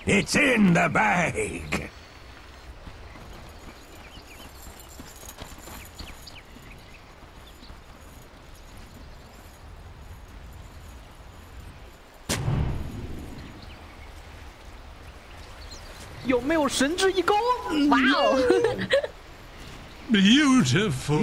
It's in the bag. 有没有神之一钩？哇哦 Beautiful.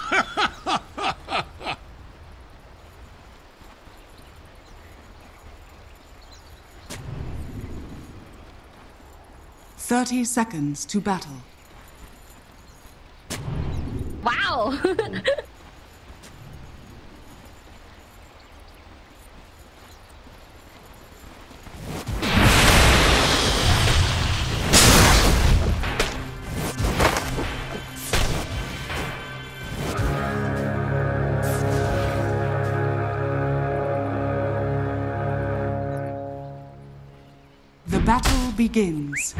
30 seconds to battle. 哇哦！ The battle begins.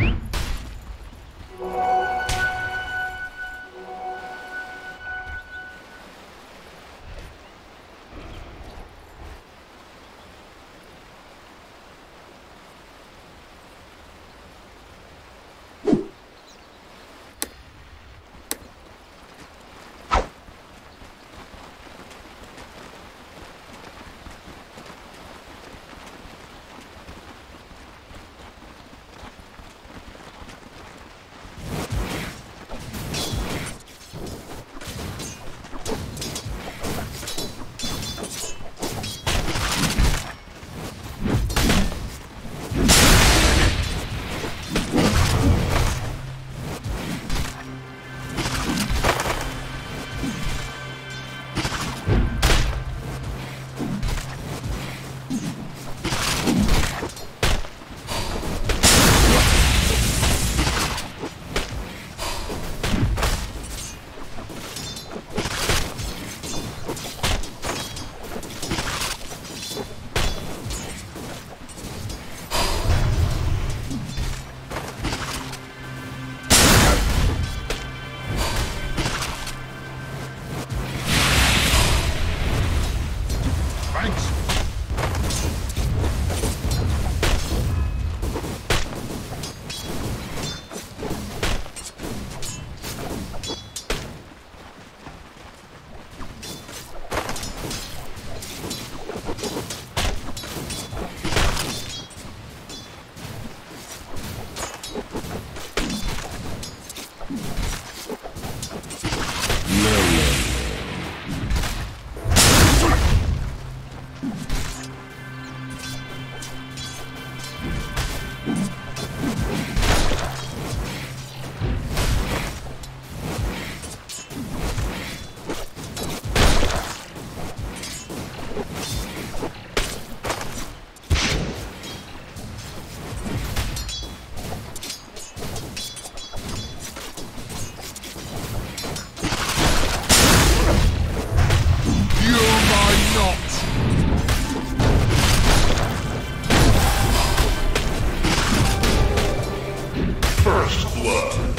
First blood.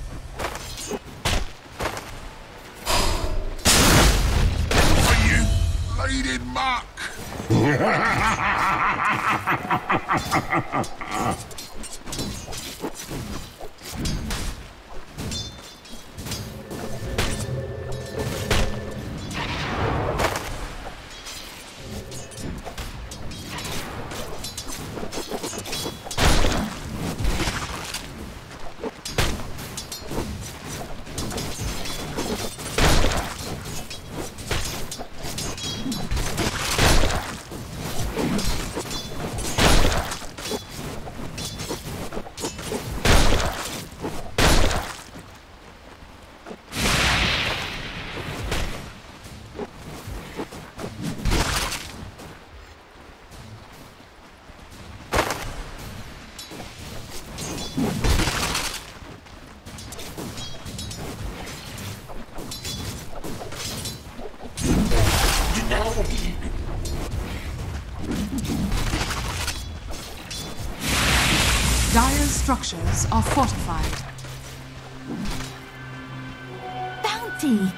Are you bleeding muck? Dire's structures are fortified. Bounty.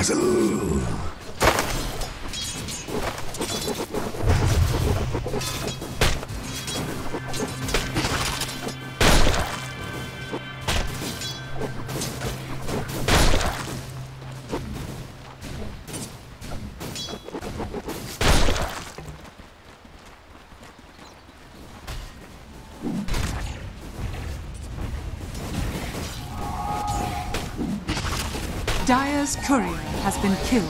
battle. Dire's courier has been killed.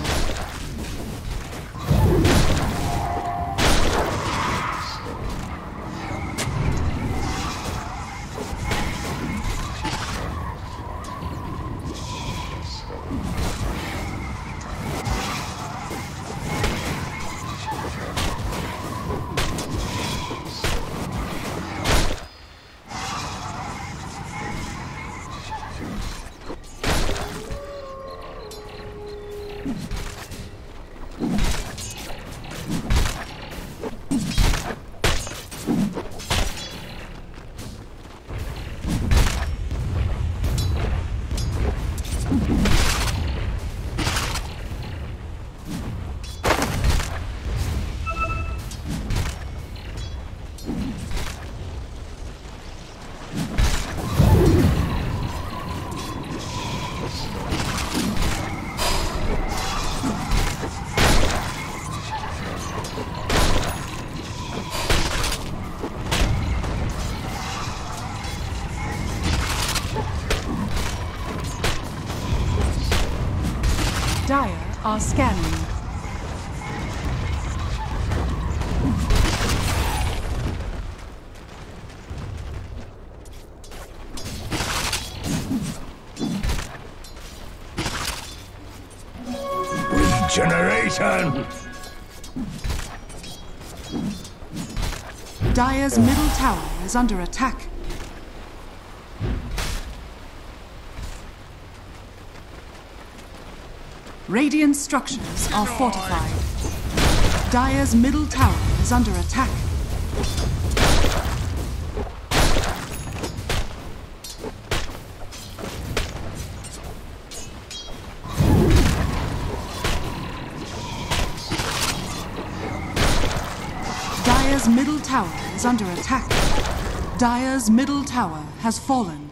Dire are scanning. Regeneration! Dire's middle tower is under attack. Radiant structures are fortified. Dire's middle tower is under attack. Dire's middle tower is under attack. Dire's middle tower has fallen.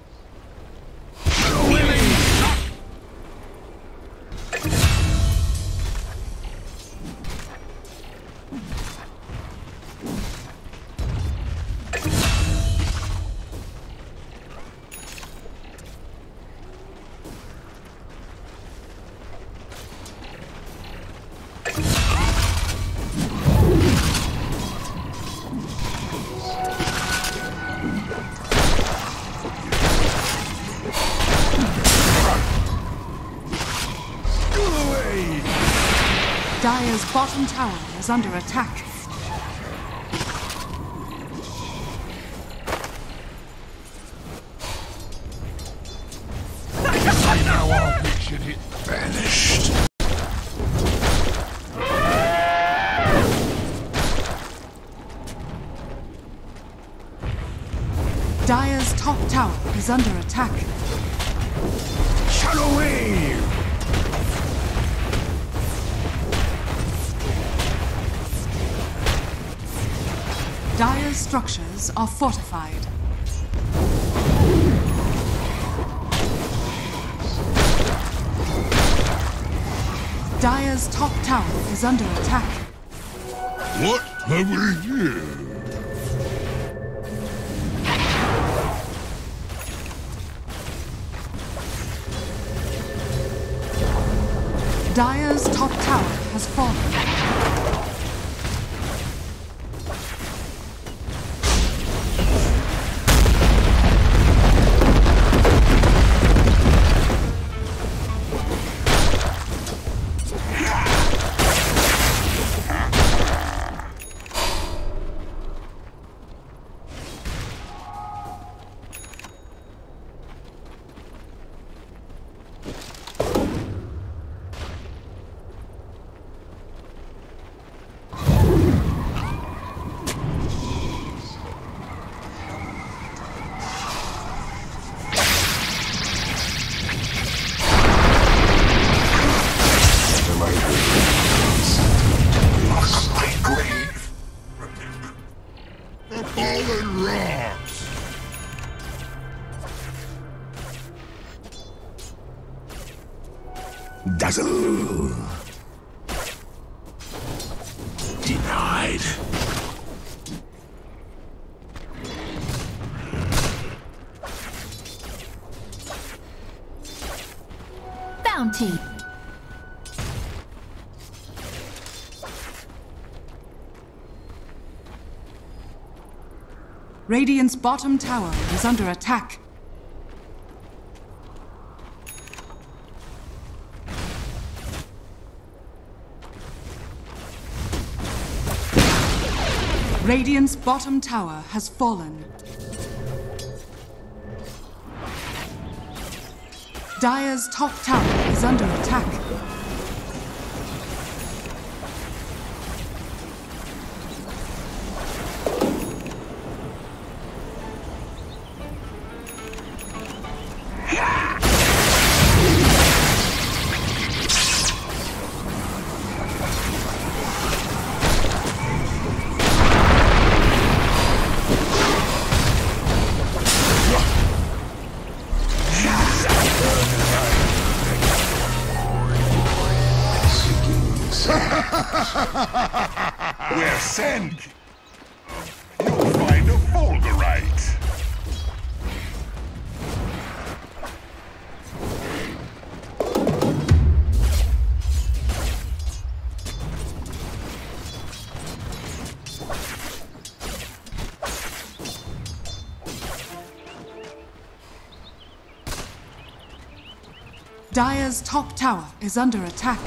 Dire's bottom tower is under attack. Now I'll picture it vanished. Dire's top tower is under attack. Shadow Wave! Dire's structures are fortified. Dire's top tower is under attack. What have we here? Dire's top tower has fallen. Dazzle. Denied. Bounty. Radiant's bottom tower is under attack. Radiant's bottom tower has fallen. Dire's top tower is under attack. We're sent. You'll find a Fulgurite. Dire's top tower is under attack.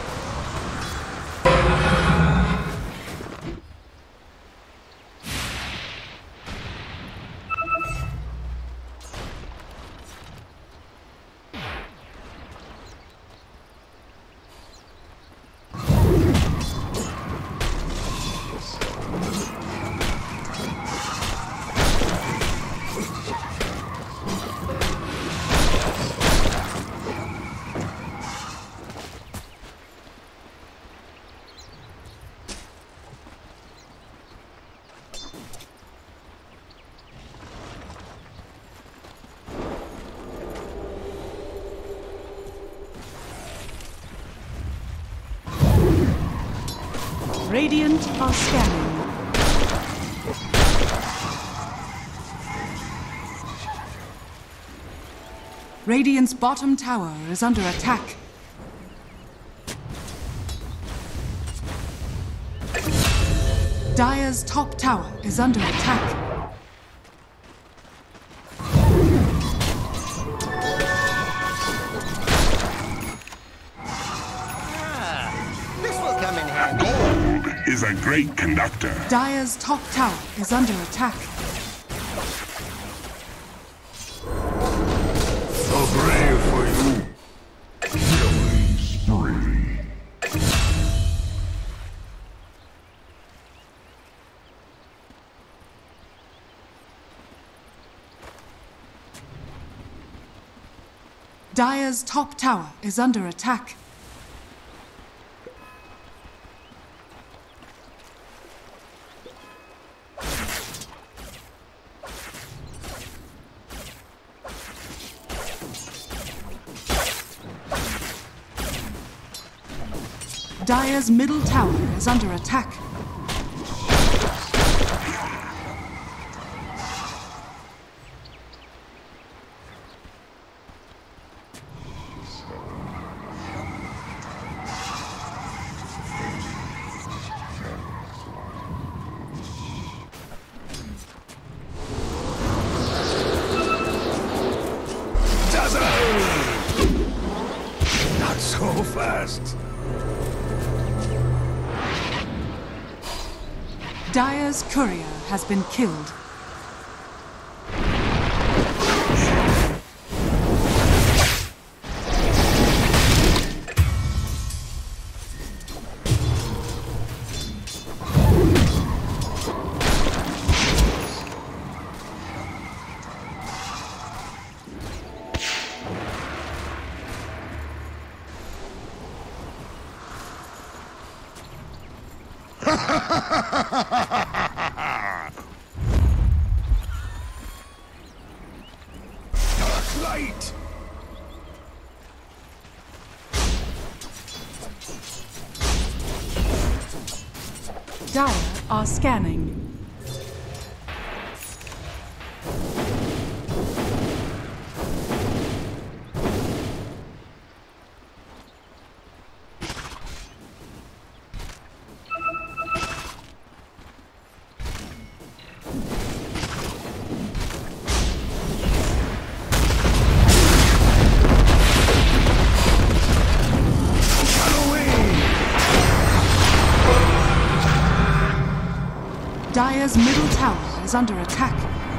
Radiant are scanning. Radiant's bottom tower is under attack. Dire's top tower is under attack. Is a great conductor. Dire's top tower is under attack. So brave for you. Killing spree. Dire's top tower is under attack. Dire's middle tower is under attack. Not so fast. Dire's courier has been killed. Dark light. Dire are scanning. Dire's middle tower is under attack.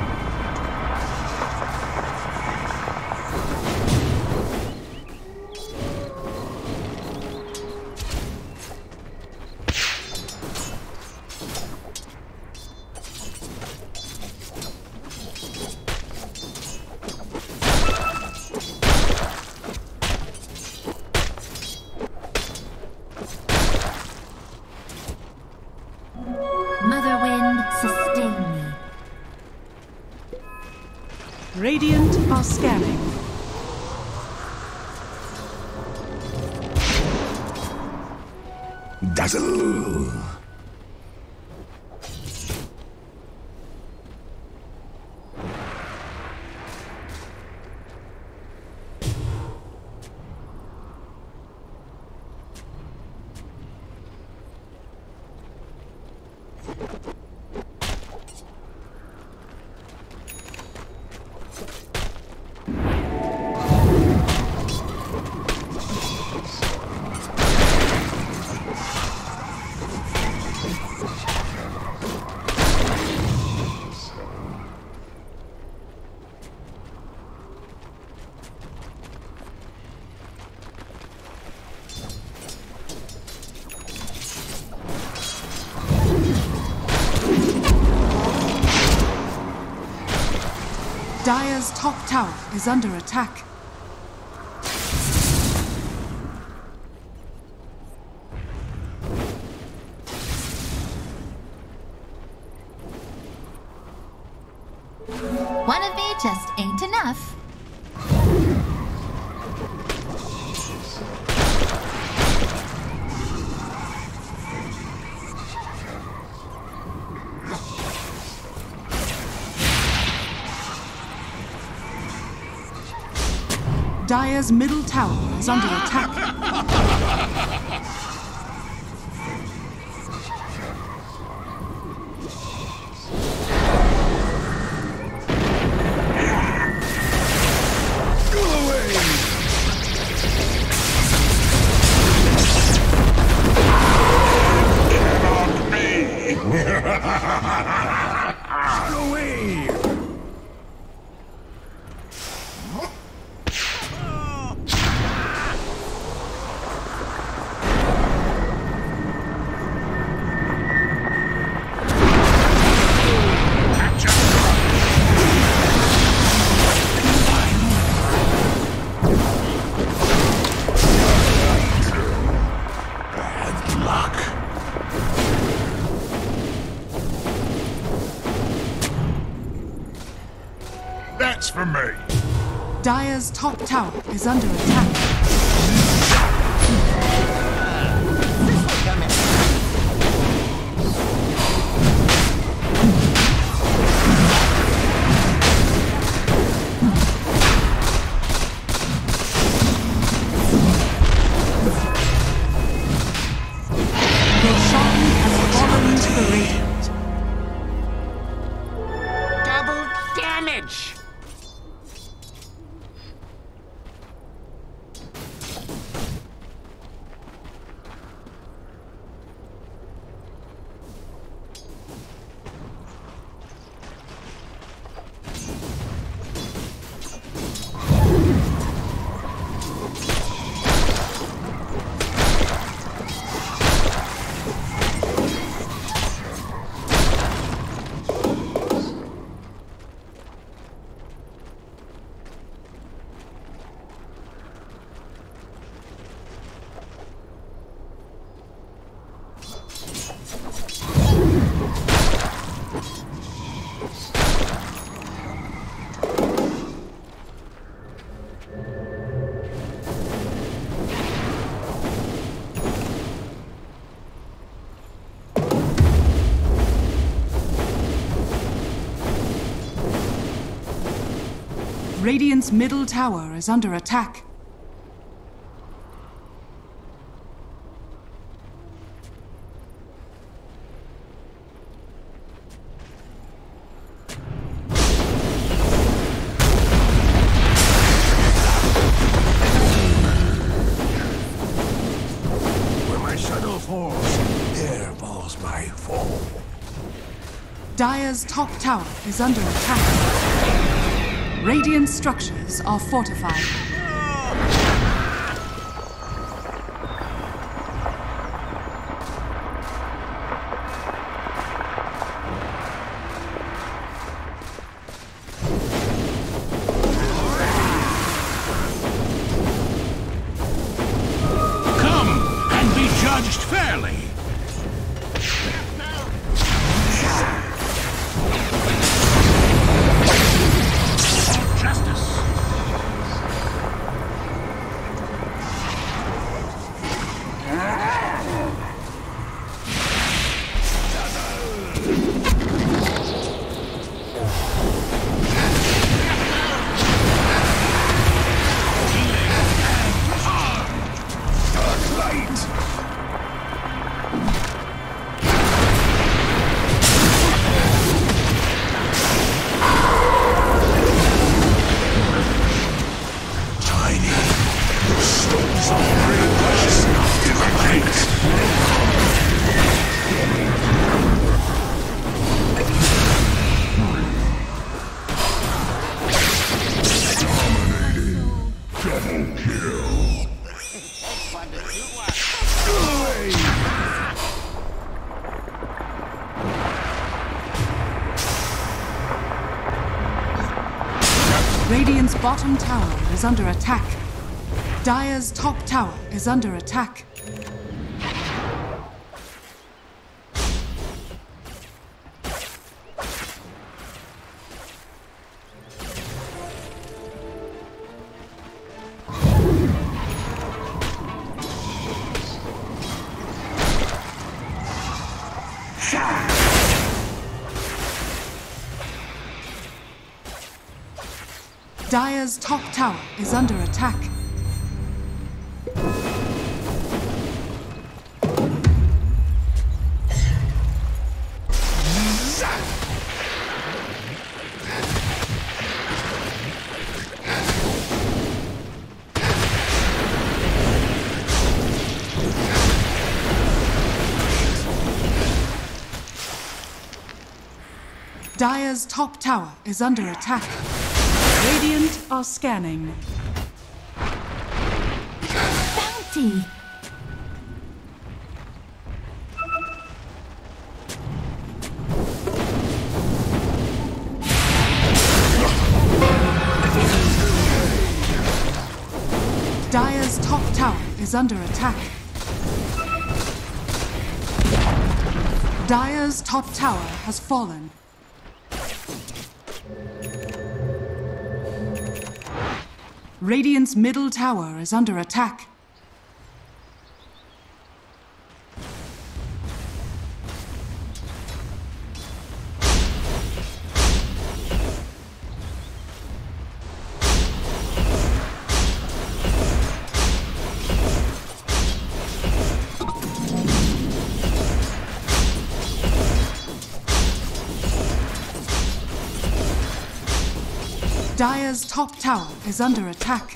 Mother Wind, sustain me. Radiant are scanning. Dazzle. Dire's top tower is under attack. One of me just ain't enough. Dire's middle tower is under attack. That's for me. Dire's top tower is under attack. Roshan has fallen to the Radiant. Double damage! Radiant's middle tower is under attack. Where my shadow falls, there falls my fall. Dire's top tower is under attack. Radiant structures are fortified. Come and be judged fairly. Justice. Dark light. Tiny. Stones of rage. Irritate. Double kill. Radiant's bottom tower is under attack. Dire's top tower is under attack. Dire's top tower is under attack. Dire's top tower is under attack. Radiant are scanning. Bounty. Dire's top tower is under attack. Dire's top tower has fallen. Radiant's middle tower is under attack. Dire's top tower is under attack.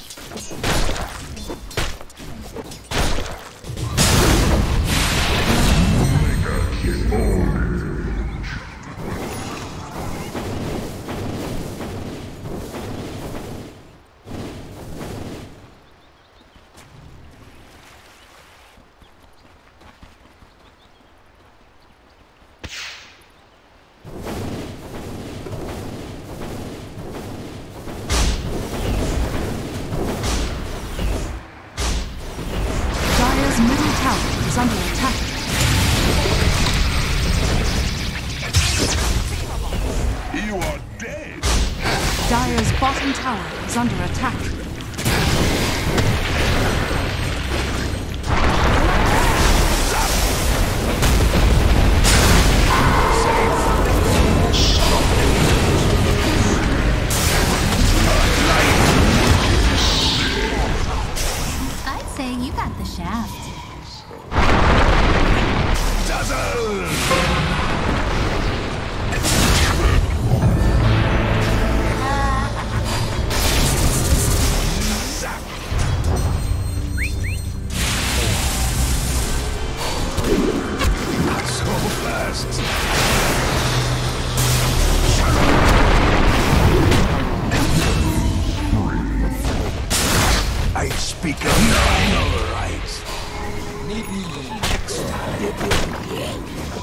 Dire's middle tower is under attack. You are dead. Dire's bottom tower is under attack. Not so fast. I speak of no rights. Maybe next time.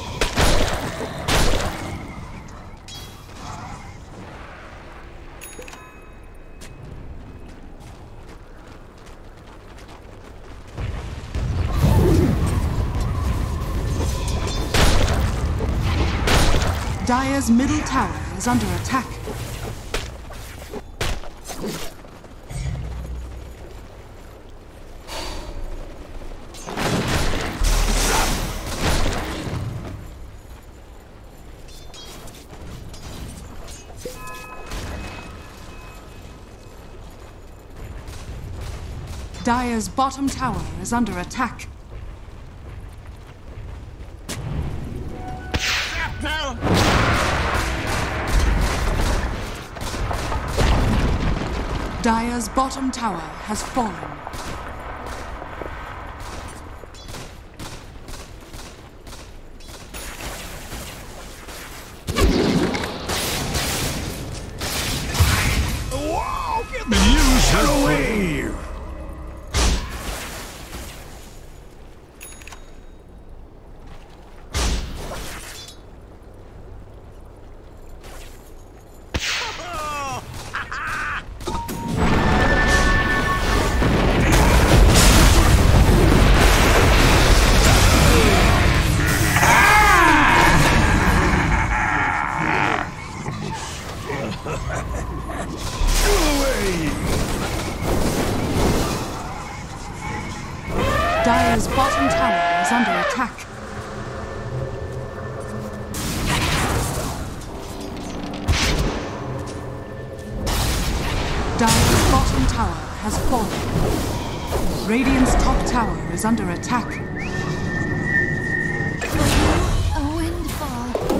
Dire's middle tower is under attack. Dire's bottom tower is under attack. Dire's bottom tower has fallen. Wow, get the use the wave. Dire's bottom tower is under attack. Dire's bottom tower has fallen. Radiant's top tower is under attack. A windfall.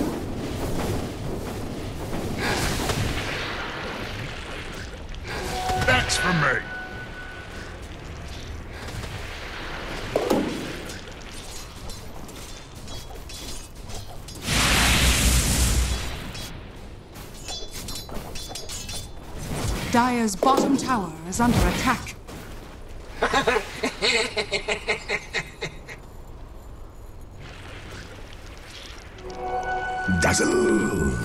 That's for me. Dire's bottom tower is under attack. Dazzle.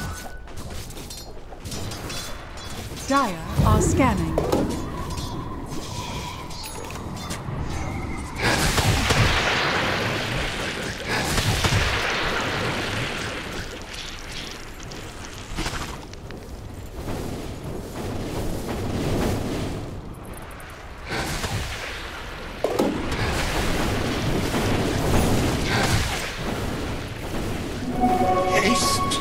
Dire are scanning. Haste.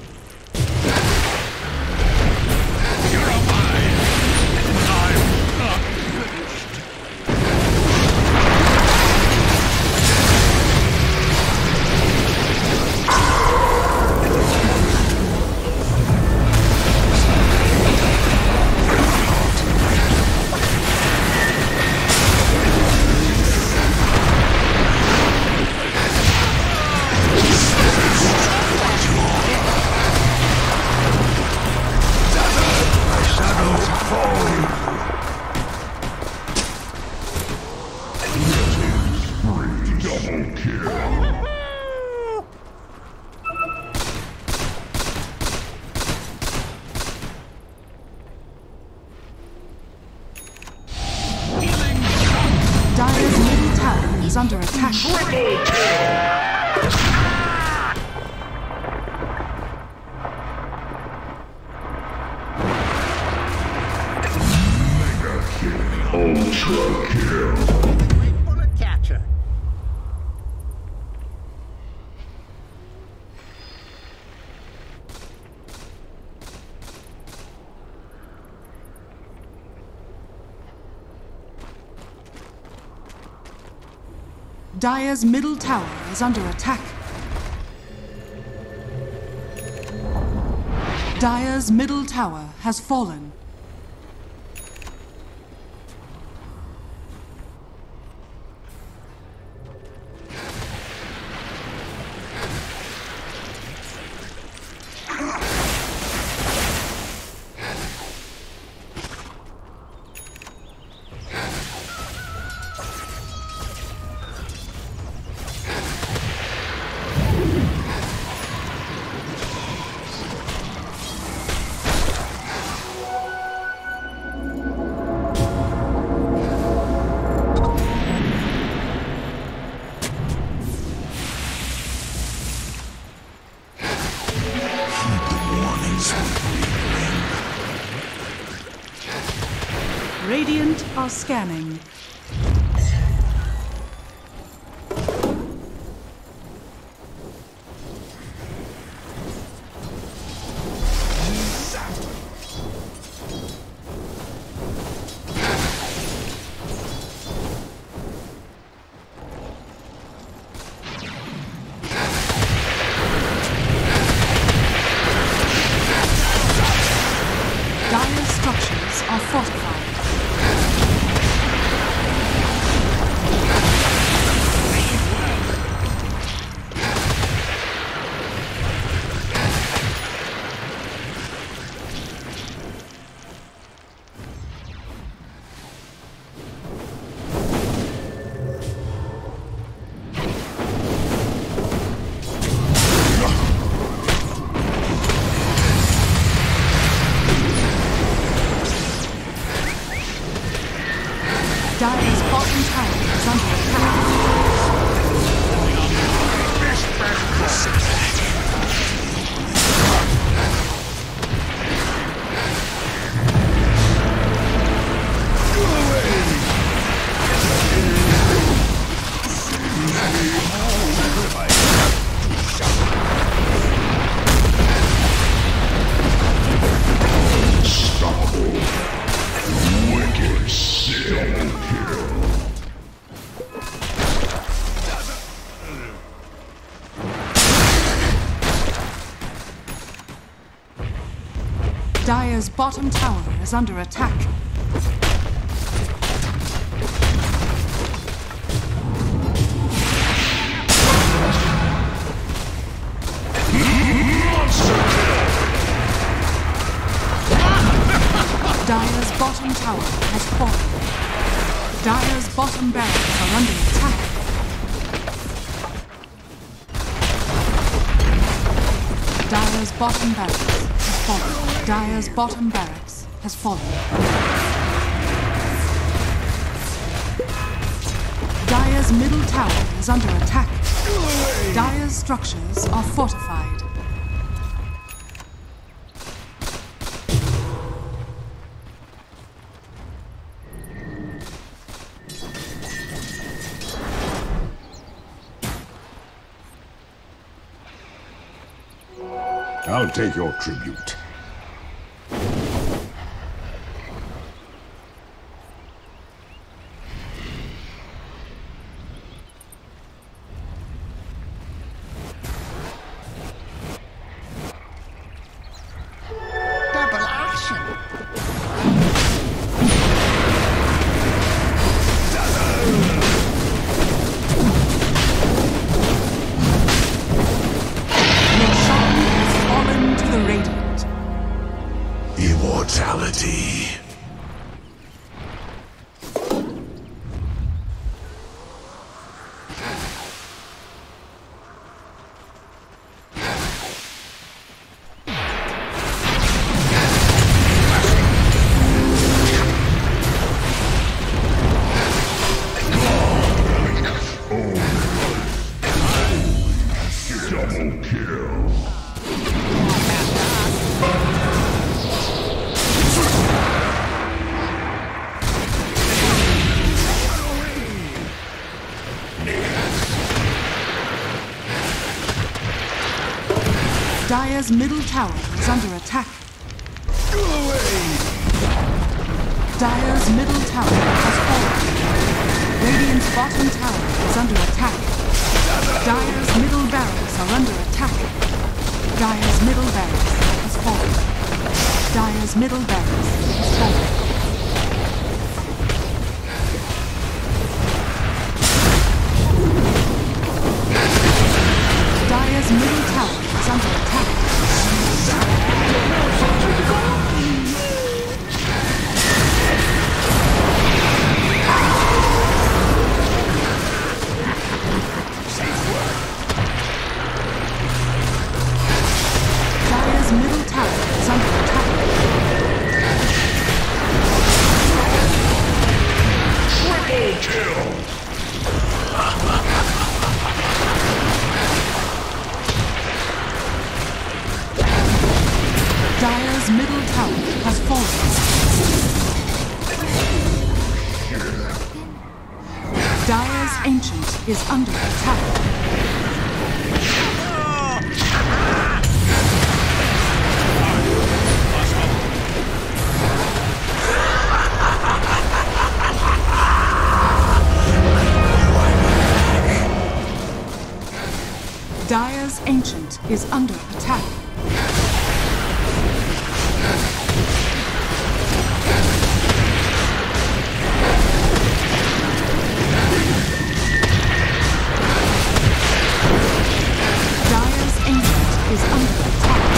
Dire's middle tower is under attack. Ultra kill. Bullet catcher. Dire's middle tower is under attack. Dire's middle tower has fallen. Radiant are scanning. Dire's structures are fortified. Dire's bottom tower is under attack. Dire's bottom tower is under attack. Dire's bottom tower has fallen. Dire's bottom barracks are under attack. Dire's bottom barracks has fallen. Dire's bottom barracks has fallen. Dire's middle tower is under attack. Dire's structures are fortified. I'll take your tribute. Double action. Immortality. Double kill. Dire's middle tower is under attack. Dire's middle tower has fallen. Radiant's bottom tower is under attack. Dire's middle barracks are under attack. Dire's middle barracks has fallen. Dire's middle barracks is falling. Dire's middle tower is under attack. Dire's middle tower is under attack. Triple kill! Dire's middle tower has fallen. Dire's ancient is under attack. Dire's ancient is under attack. Dire's ancient is under attack.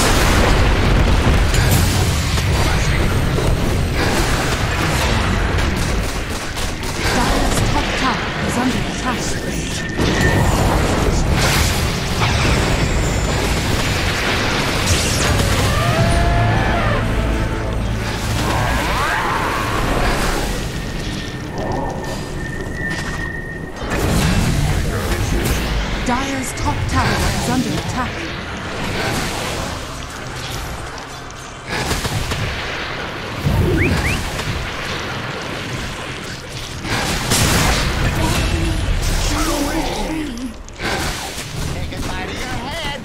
Dire's top tower is under attack. Dire's top tower is under attack. Take it by your head.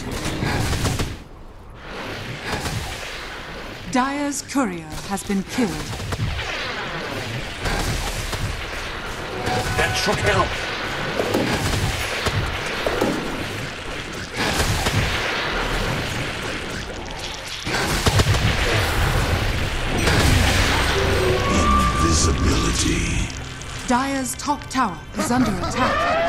Dire's courier has been killed. Extra kill! Invisibility. Dire's top tower is under attack.